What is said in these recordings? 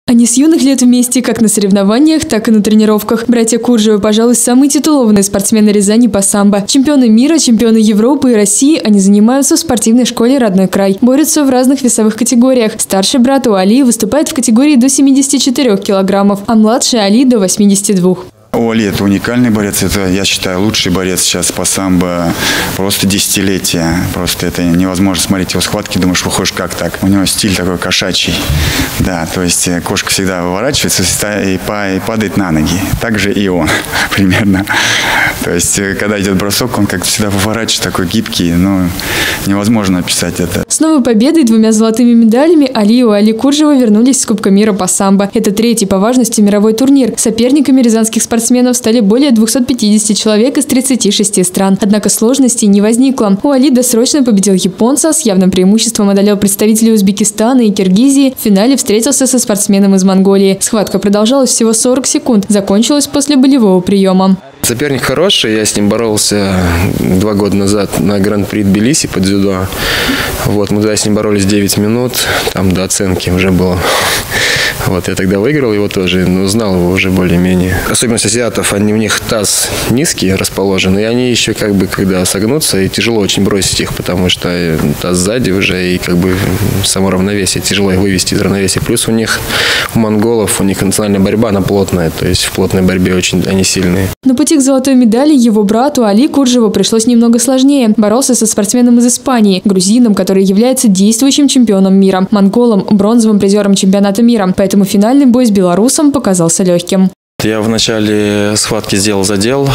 Они с юных лет вместе, как на соревнованиях, так и на тренировках. Братья Куржевы, пожалуй, самые титулованные спортсмены Рязани по самбо. Чемпионы мира, чемпионы Европы и России, они занимаются в спортивной школе «Родной край». Борются в разных весовых категориях. Старший брат Уали выступает в категории до 74 килограммов, а младший Али до 82. Уали – это уникальный борец, это, я считаю, лучший борец сейчас по самбо, просто десятилетия. Просто это невозможно смотреть его схватки, думаешь, выходишь, как так? У него стиль такой кошачий. Да, то есть кошка всегда выворачивается и падает на ноги. Так же и он примерно. То есть, когда идет бросок, он как-то всегда выворачивается, такой гибкий, невозможно описать это. С новой победой, 2 золотыми медалями Али и Уали Куржевы вернулись с Кубка мира по самбо. Это 3-й по важности мировой турнир. Соперниками рязанских спортсменов стали более 250 человек из 36 стран. Однако сложностей не возникло. Уали досрочно победил японца, с явным преимуществом одолел представителей Узбекистана и Киргизии. В финале встретился со спортсменом из Монголии. Схватка продолжалась всего 40 секунд. Закончилась после болевого приема. Соперник хороший, я с ним боролся 2 года назад на Гран-при Тбилиси по дзюдо. Мы тогда с ним боролись 9 минут, там до оценки уже было. Я тогда выиграл его тоже, но знал его уже более-менее. Особенность азиатов, у них таз низкий расположен, и они еще когда согнутся, и тяжело очень бросить их, потому что таз сзади уже, и само равновесие, тяжело их вывести из равновесия. Плюс у монголов, национальная борьба, она плотная, то есть в плотной борьбе очень они сильные. На пути к золотой медали его брату Али Куржеву пришлось немного сложнее. Боролся со спортсменом из Испании, грузином, который является действующим чемпионом мира, монголом, бронзовым призером чемпионата мира. Поэтому финальный бой с белорусом показался легким. Я в начале схватки сделал задел,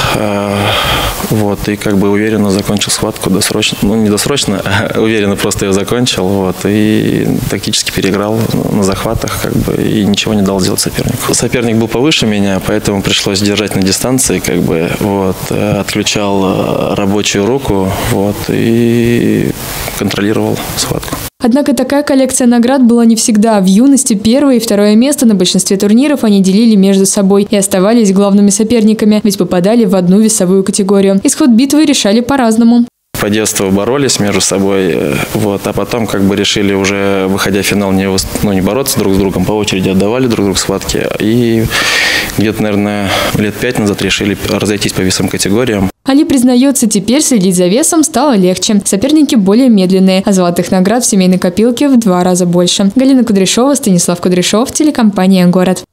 и уверенно закончил схватку досрочно. Не досрочно, а уверенно просто ее закончил, и тактически переиграл на захватах, и ничего не дал сделать сопернику. Соперник был повыше меня, поэтому пришлось держать на дистанции, отключал рабочую руку, и контролировал схватку. Однако такая коллекция наград была не всегда. В юности 1-е и 2-е место на большинстве турниров они делили между собой и оставались главными соперниками, ведь попадали в одну весовую категорию. Исход битвы решали по-разному. По детству боролись между собой, а потом решили уже, выходя в финал, не бороться друг с другом, по очереди отдавали друг другу схватки. И где-то, наверное, лет 5 назад решили разойтись по весовым категориям. Али признается, теперь следить за весом стало легче. Соперники более медленные, а золотых наград в семейной копилке в 2 раза больше. Галина Кудряшова, Станислав Кудряшов, телекомпания «Город».